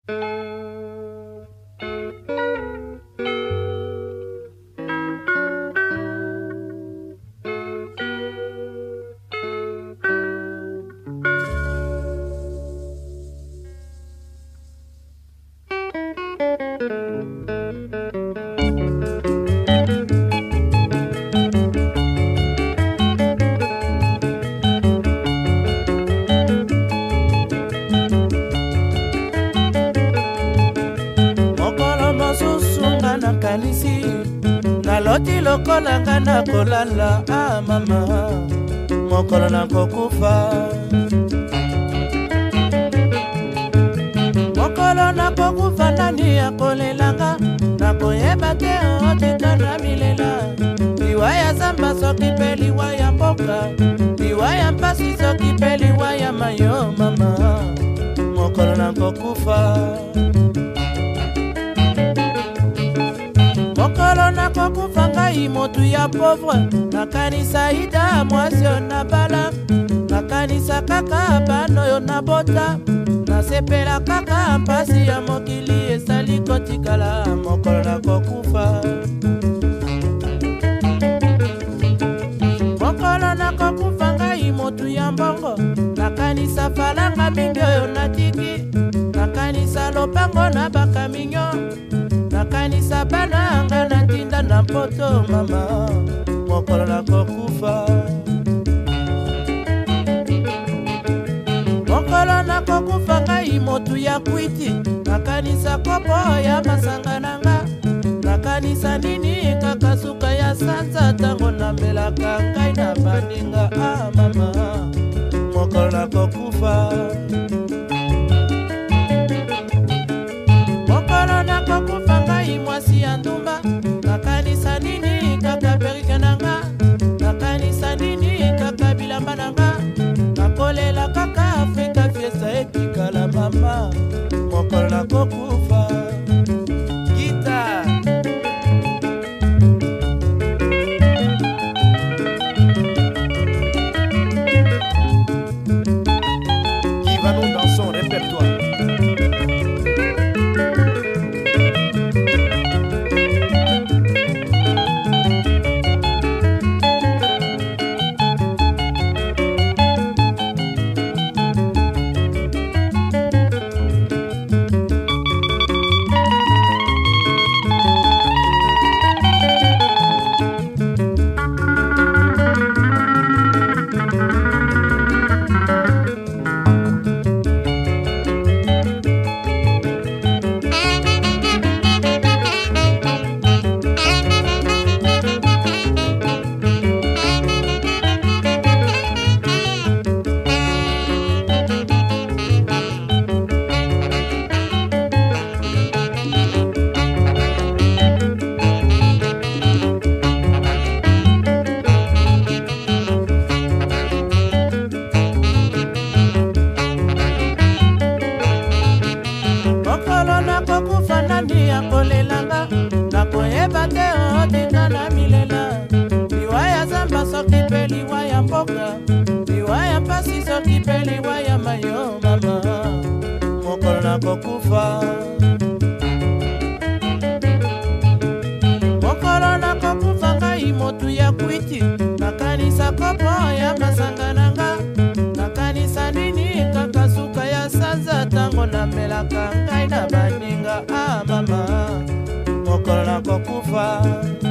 Nakanisi naloti lokola nga nakolala mama mokolo nakokufa mokolo nakokufa nani akolelanga nakoyeba te otika na milela liwa ya zamba soki pe liwa ya mboka liwa ya mpasi soki pe liwa ya mayo mama mokolo nakokufa mokolo nakokufa ngai motu ya pauvre nakanisa ida mwasi oyo nabala nakanisa kaka bana oyo nabota nasepela kaka mpasi ya mokili esali kotikala mokolo nakokufa mokolo nakokufa ngai motu ya mbongo nakanisa falanga mingi oyo natiki nakanisa lopango na bakaminyo nakanisa bana anga natinda na poto mama mokolo nakokufa mokolo nakokufa ngai motu ya kwiti nakanisa kopo ya masanga nanga nakanisa nini kaka suka ya sanza tango namelaka ngai na baninga mama mokolo nakokufa mokolo nakokufa ngai mwasi ya ndumba nakanisa nini kaka perike nanga nakanisa nini kaka bilamba nanga nakolela kaka afrika fiesta etikala mama mokolo nakokufa gita qui va nous dans son répertoire. nakokufa nani akolelanga nakoyeba te otika na milela liwa ya zamba soki pe liwa ya mboka liwa ya mpasi soki pe liwa ya mayo mama mokolo nakokufa mokolo nakokufa ngai motu ya kwiti nakanisa kopo ya masanga nanga nakanisa nini kaka suka ya sanza tango namelaka ngai na baninga mama mokolo nakokufa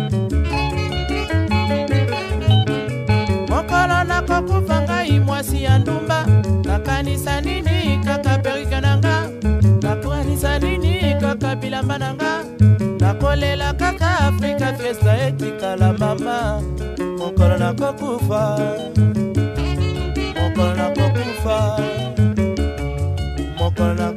mokolo nakokufa ngai mwasi ya ndumba nakanisa nini kaka perike nanga nakanisa nini kaka bilamba nanga nakolela kaka afrika fiesta etikala mama mokolo nakokufa mokolo nakokufa mokolo nakokufa